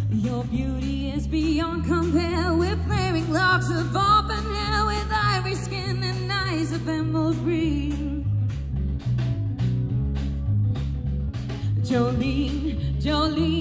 Your beauty is beyond compare, with flaring locks of auburn hair, with ivory skin and eyes of emerald green. Jolene, Jolene,